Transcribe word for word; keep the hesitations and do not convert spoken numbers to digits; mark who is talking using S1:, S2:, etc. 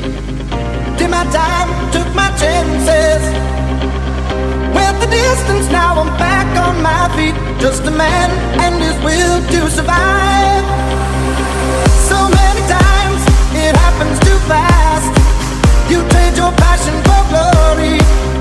S1: Did my time, took my chances. Went the distance, now I'm back on my feet. Just a man and his will to survive. So many times it happens too fast. You trade your passion for glory.